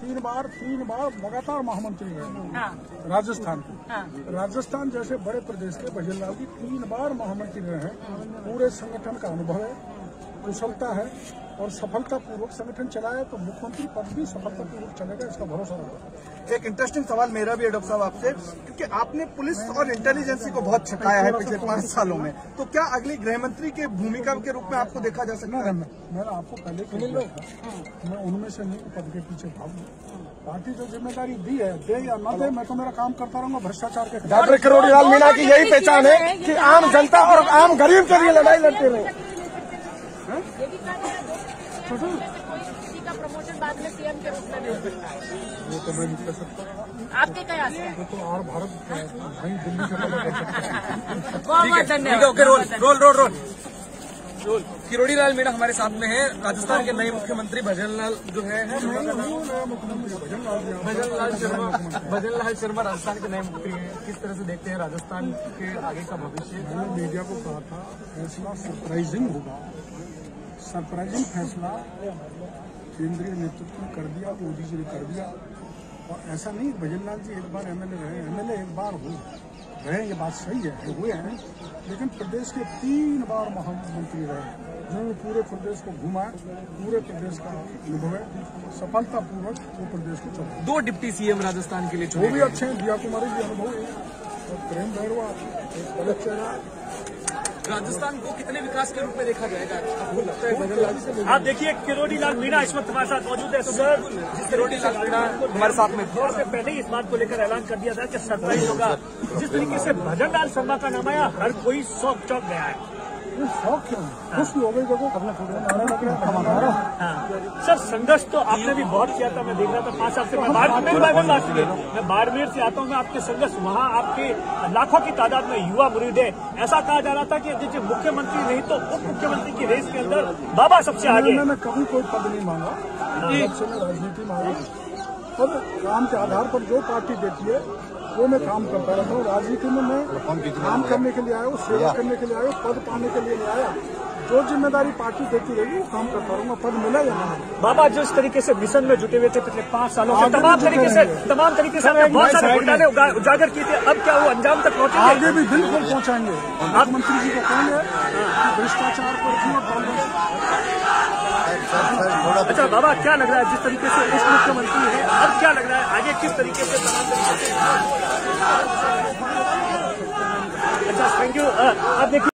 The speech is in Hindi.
तीन बार लगातार महामंत्री रहे राजस्थान के। राजस्थान जैसे बड़े प्रदेश के भजनलाल जी 3 बार महामंत्री रहे हैं। पूरे संगठन का अनुभव है, कुशलता है और सफलतापूर्वक संगठन चलाया, तो मुख्यमंत्री पद भी सफलतापूर्वक चलेगा, इसका भरोसा रखा। एक इंटरेस्टिंग सवाल मेरा भी है डॉक्टर साहब आपसे, क्योंकि आपने पुलिस और इंटेलिजेंस को बहुत छकाया है पिछले 5 सालों में, तो क्या अगली गृह मंत्री की भूमिका के रूप में आपको देखा जा सकता है? मैंने आपको पहले मैं उनमें से नहीं पद के पीछे भागूं। पार्टी जो जिम्मेदारी दी है, दे या न दे, मैं तो मेरा काम करता रहूंगा भ्रष्टाचार के खिलाफ। डॉक्टर किरोड़ीलाल मीणा की यही पहचान है कि आम जनता और आम गरीब के लिए लड़ाई लड़ते रहे। का प्रमोशन बाद में सीएम के रूप में मिल सकता है, वो तो मैं नहीं कर सकता। आपके क्या आस है? वो तो और भारत भाई दिल्ली से पता कर सकता है। बहुत धन्यवाद। Okay, role. किरोड़ीलाल मीणा हमारे साथ में है। राजस्थान के नए मुख्यमंत्री भजनलाल जो है भजनलाल शर्मा राजस्थान के नए मंत्री हैं। किस तरह से देखते हैं राजस्थान के आगे का भविष्य? मैंने मीडिया को कहा था फैसला सरप्राइजिंग होगा, सरप्राइजिंग फैसला केंद्रीय नेतृत्व ने कर दिया, मोदी जी ने कर दिया। और ऐसा नहीं भजनलाल जी एक बार एमएलए रहे, एमएलए एक बार रहे, ये बात सही है, हुए हैं, लेकिन प्रदेश के 3 बार महामंत्री रहे, जिन्होंने पूरे प्रदेश को घुमाया, पूरे प्रदेश का अनुभव है, सफलतापूर्वक वो प्रदेश को चला। 2 डिप्टी सीएम राजस्थान के लिए वो भी अच्छे हैं, दिया कुमारी जी अनुभव है, और प्रेम भैरवा एक अलग चेहरा। राजस्थान को कितने विकास के रूप में देखा जाएगा आपको लगता है भजनलाल जी? आप देखिए किरोड़ीलाल मीणा इस वक्त हमारे साथ मौजूद है। सर, किरोड़ीलाल मीणा हमारे साथ में दौर से पहले ही इस बात को लेकर ऐलान कर दिया था कि सरप्राइज होगा। जिस तरीके से भजनलाल शर्मा का नाम आया, हर कोई शौक चौक गया है। शौक क्यों? खुश हो गई जगह अपने सर, संघर्ष तो आपने भी बहुत किया था, मैं देख रहा था 5 साल से। मैं बाड़मेर से आता हूँ, मैं आपके संघर्ष, वहाँ आपके लाखों की तादाद में युवा मुरीद है। ऐसा कहा जा रहा था कि जो मुख्यमंत्री नहीं तो उप मुख्यमंत्री की रेस के अंदर बाबा सबसे आगे। मैंने कभी कोई पद नहीं मांगा, राजनीति मांगी। पद काम के आधार पर जो पार्टी देती है वो मैं काम करता रहता हूँ। राजनीति में मैं काम करने के लिए आया हूँ, सेवा करने के लिए आया हूँ, पद पाने के लिए नहीं आया। जो जिम्मेदारी पार्टी देती रहेगी वो काम करता रहूंगा, पद मिला या नहीं। बाबा जिस तरीके से मिशन में जुटे हुए थे पिछले 5 सालों से, तमाम तरीके से बहुत सारे घोटाले उजागर किए थे, अब क्या वो अंजाम तक पहुंचे? आगे भी बिल्कुल पहुंचाएंगे। मुख्यमंत्री जी को कहेंगे भ्रष्टाचार पर। अच्छा बाबा, क्या लग रहा है जिस तरीके से उप मुख्यमंत्री है, अब क्या लग रहा है आगे किस तरीके से तमाम तरीके से? अच्छा, थैंक यू। आप देखिए